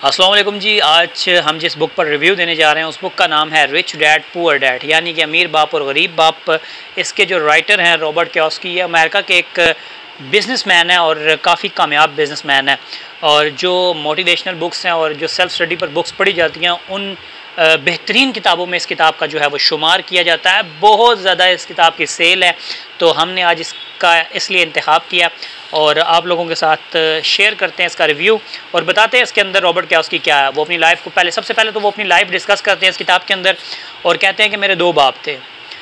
अस्सलाम वालेकुम जी। आज हम जिस बुक पर रिव्यू देने जा रहे हैं उस बुक का नाम है रिच डैड पुअर डैड, यानी कि अमीर बाप और गरीब बाप। इसके जो राइटर हैं रॉबर्ट कियोसाकी, ये अमेरिका के एक बिज़नेसमैन है और काफ़ी कामयाब बिज़नेसमैन है। और जो मोटिवेशनल बुक्स हैं और जो सेल्फ़ स्टडी पर बुक्स पढ़ी जाती हैं उन बेहतरीन किताबों में इस किताब का जो है वो शुमार किया जाता है। बहुत ज़्यादा इस किताब की सेल है, तो हमने आज इसका इसलिए इंतखाब किया और आप लोगों के साथ शेयर करते हैं इसका रिव्यू और बताते हैं इसके अंदर रॉबर्ट कियोसाकी क्या है। वो अपनी लाइफ को सबसे पहले तो वो अपनी लाइफ डिस्कस करते हैं इस किताब के अंदर और कहते हैं कि मेरे दो बाप थे।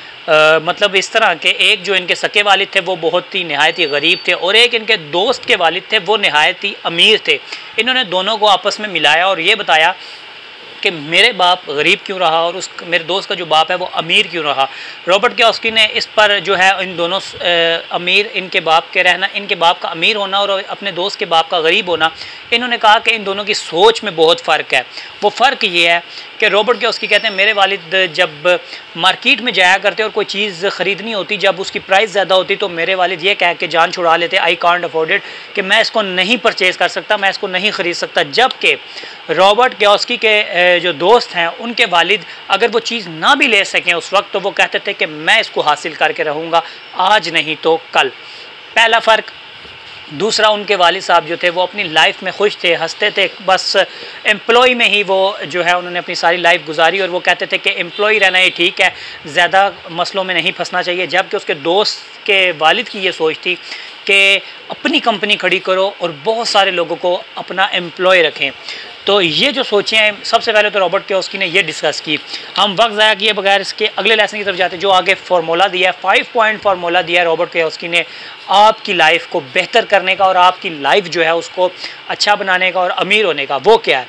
मतलब इस तरह के, एक जो इनके सके वालिद थे वो बहुत ही नहायत ही गरीब थे और एक इनके दोस्त के वालिद थे वो नहायत ही अमीर थे। इन्होंने दोनों को आपस में मिलाया और ये बताया कि मेरे बाप गरीब क्यों रहा और मेरे दोस्त का जो बाप है वो अमीर क्यों रहा। रॉबर्ट कियोसाकी ने इस पर जो है इन दोनों अमीर, इनके बाप के रहना, इनके बाप का अमीर होना और अपने दोस्त के बाप का गरीब होना, इन्होंने कहा कि इन दोनों की सोच में बहुत फ़र्क है। वो फ़र्क ये है कि रॉबर्ट कियोसाकी कहते हैं मेरे वालिद जब मार्केट में जाया करते और कोई चीज़ ख़रीदनी होती, जब उसकी प्राइस ज़्यादा होती तो मेरे वालिद ये कह के जान छुड़ा लेते, आई कांट अफोर्ड इट, कि मैं इसको नहीं परचेज़ कर सकता, मैं इसको नहीं ख़रीद सकता। जबकि रॉबर्ट कियोसाकी के जो दोस्त हैं उनके वालिद अगर वो चीज़ ना भी ले सकें उस वक्त तो वो कहते थे कि मैं इसको हासिल करके रहूँगा, आज नहीं तो कल। पहला फ़र्क। दूसरा, उनके वालिद साहब जो थे वो अपनी लाइफ में खुश थे, हंसते थे, बस एम्प्लॉय में ही वो जो है उन्होंने अपनी सारी लाइफ गुजारी और वो कहते थे कि एम्प्लॉय रहना ही ठीक है, ज़्यादा मसलों में नहीं फंसना चाहिए। जबकि उसके दोस्त के वालिद की ये सोच थी कि अपनी कंपनी खड़ी करो और बहुत सारे लोगों को अपना एम्प्लॉय रखें। तो ये जो सोचें हैं, सबसे पहले तो रॉबर्ट कियोसाकी ने ये डिस्कस की। हम वक्त ज़ाया किए बगैर इसके अगले लेसन की तरफ जाते हैं, जो आगे फार्मूला दिया है, 5 पॉइंट फार्मूला दिया है रॉबर्ट कियोसाकी ने आपकी लाइफ को बेहतर करने का और आपकी लाइफ जो है उसको अच्छा बनाने का और अमीर होने का। वो क्या है?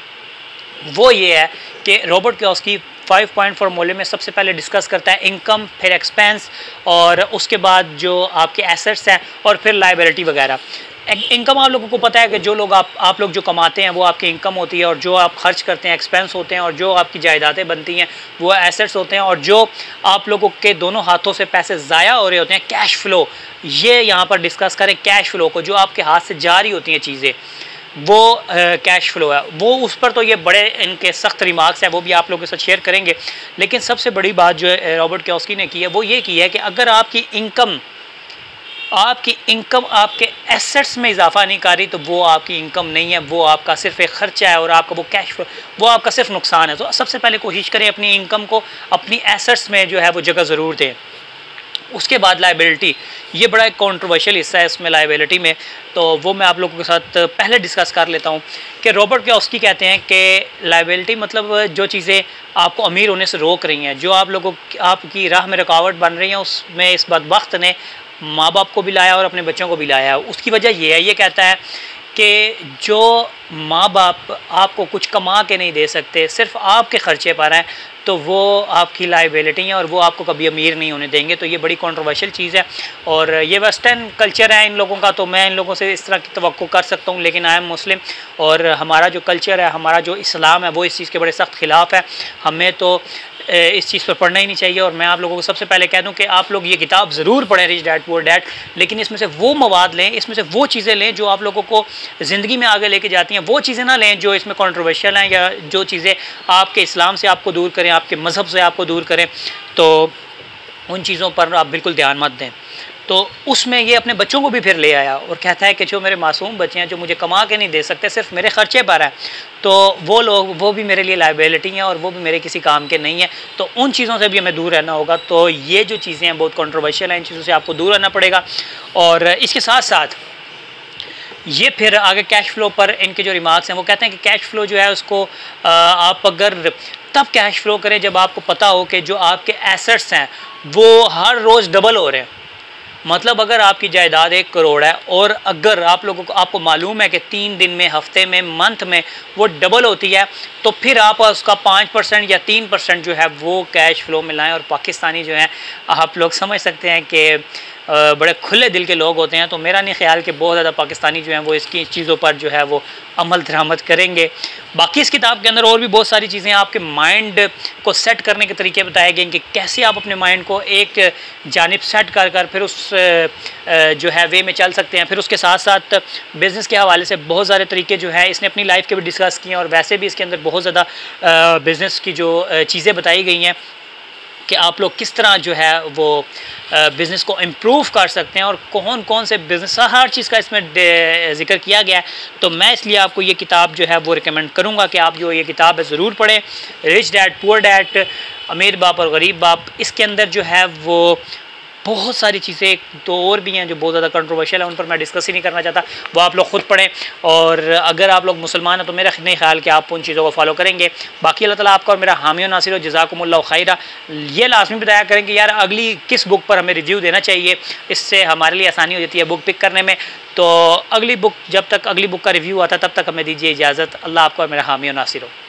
वो ये है कि रॉबर्ट कियोसाकी 5 पॉइंट फार्मूले में सबसे पहले डिस्कस करता है इनकम, फिर एक्सपेंस और उसके बाद जो आपके एसेट्स हैं और फिर लायबिलिटी वगैरह। इनकम आप लोगों को पता है कि जो लोग आप लोग जो कमाते हैं वो आपकी इनकम होती है और जो आप खर्च करते हैं एक्सपेंस होते हैं और जो आपकी जायदादें बनती हैं वो एसेट्स होते हैं और जो आप लोगों के दोनों हाथों से पैसे ज़ाया हो रहे होते हैं, कैश फ़्लो, ये यहाँ पर डिस्कस करें। कैश फ़्लो को, जो आपके हाथ से जारी होती हैं चीज़ें, वो कैश फ़्लो है। वो उस पर तो ये बड़े इनके सख्त रिमार्क्स हैं, वो भी आप लोगों के साथ शेयर करेंगे। लेकिन सबसे बड़ी बात जो है रॉबर्ट कियोसाकी ने की है वो ये की है कि अगर आपकी इनकम आपके एसेट्स में इजाफा नहीं कर रही तो वो आपकी इनकम नहीं है, वो आपका सिर्फ एक खर्चा है और आपका वो कैश फ्लो, वो आपका सिर्फ नुकसान है। तो सबसे पहले कोशिश करें अपनी इनकम को अपनी एसेट्स में जो है वो जगह ज़रूर दें। उसके बाद लायबिलिटी, ये बड़ा एक कॉन्ट्रोवर्शियल हिस्सा है इसमें लायबिलिटी में, तो वो मैं आप लोगों के साथ पहले डिस्कस कर लेता हूँ कि रॉबर्ट कियोसाकी कहते हैं कि लायबिलिटी मतलब जो चीज़ें आपको अमीर होने से रोक रही हैं, जो आप लोगों आपकी राह में रुकावट बन रही हैं, उसमें इस बदबख्त ने माँ बाप को भी लाया और अपने बच्चों को भी लाया है। उसकी वजह ये है, ये कहता है कि जो माँ बाप आपको कुछ कमा के नहीं दे सकते, सिर्फ आपके ख़र्चे पर हैं, तो वो आपकी लायबिलिटी है और वो आपको कभी अमीर नहीं होने देंगे। तो ये बड़ी कंट्रोवर्शियल चीज़ है और ये वेस्टर्न कल्चर है इन लोगों का, तो मैं इन लोगों से इस तरह की तवक्को कर सकता हूँ। लेकिन आई एम मुस्लिम और हमारा जो कल्चर है, हमारा जो इस्लाम है, वो इस चीज़ के बड़े सख्त ख़िलाफ़ है। हमें तो इस चीज़ पर पढ़ना ही नहीं चाहिए। और मैं आप लोगों को सबसे पहले कह दूं कि आप लोग ये किताब ज़रूर पढ़ें, रिच डैड पुअर डैड, लेकिन इसमें से वो मवाद लें, इसमें से वो चीज़ें लें जो आप लोगों को ज़िंदगी में आगे लेके जाती हैं। वो चीज़ें ना लें जो इसमें कंट्रोवर्शियल हैं या जो चीज़ें आपके इस्लाम से आपको दूर करें, आपके मज़हब से आपको दूर करें, तो उन चीज़ों पर आप बिल्कुल ध्यान मत दें। तो उसमें ये अपने बच्चों को भी फिर ले आया और कहता है कि जो मेरे मासूम बच्चे हैं जो मुझे कमा के नहीं दे सकते, सिर्फ मेरे ख़र्चे पर हैं, तो वो लोग, वो भी मेरे लिए लायबिलिटी हैं और वो भी मेरे किसी काम के नहीं हैं। तो उन चीज़ों से भी हमें दूर रहना होगा। तो ये जो चीज़ें हैं बहुत कंट्रोवर्शियल हैं, इन चीज़ों से आपको दूर रहना पड़ेगा। और इसके साथ साथ ये फिर आगे कैश फ़्लो पर इनके जो रिमार्क्स हैं वो कहते हैं कि कैश फ़्लो जो है उसको आप अगर तब कैश फ़्लो करें जब आपको पता हो कि जो आपके एसेट्स हैं वो हर रोज़ डबल हो रहे हैं। मतलब अगर आपकी जायदाद 1 करोड़ है और अगर आपको मालूम है कि 3 दिन में, हफ्ते में, मंथ में वो डबल होती है, तो फिर आप उसका 5% या 3% जो है वो कैश फ्लो में लाएँ। और पाकिस्तानी जो है, आप लोग समझ सकते हैं कि बड़े खुले दिल के लोग होते हैं, तो मेरा नहीं ख्याल कि बहुत ज़्यादा पाकिस्तानी जो हैं वो इसकी चीज़ों पर जो है वो अमल दरामद करेंगे। बाकी इस किताब के अंदर और भी बहुत सारी चीज़ें, आपके माइंड को सेट करने के तरीके बताए गए कि कैसे आप अपने माइंड को एक जानिब सेट कर कर फिर उस जो है वे में चल सकते हैं। फिर उसके साथ साथ बिज़नेस के हवाले से बहुत सारे तरीके जो है इसने अपनी लाइफ के भी डिस्कस किए हैं, और वैसे भी इसके अंदर बहुत ज़्यादा बिज़नेस की जो चीज़ें बताई गई हैं कि आप लोग किस तरह जो है वो बिज़नेस को इम्प्रूव कर सकते हैं और कौन कौन से बिज़नेस, हर चीज़ का इसमें ज़िक्र किया गया है। तो मैं इसलिए आपको ये किताब जो है वो रिकमेंड करूँगा कि आप जो ये किताब है ज़रूर पढ़ें, रिच डैड पुअर डैड, अमीर बाप और गरीब बाप। इसके अंदर जो है वो बहुत सारी चीज़ें तो और भी हैं जो बहुत ज़्यादा कंट्रोवर्शियल है, उन पर मैं डिस्कस ही नहीं करना चाहता, वो आप लोग खुद पढ़ें। और अगर आप लोग मुसलमान हैं तो मेरा नहीं ख्याल कि आप उन चीज़ों को फॉलो करेंगे। बाकी अल्लाह ताला आपका और मेरा हामी और नासिर हो, जज़ाकुमुल्लाह खैरा। ये लाजमी बताया करें कि यार अगली किस बुक पर हमें रिव्यू देना चाहिए, इससे हमारे लिए आसानी हो जाती है बुक पिक करने में। तो अगली बुक, जब तक अगली बुक का रिव्यू आता है तब तक हमें दीजिए इजाज़त। अल्लाह आपका और मेरा हामी और नासिर हो।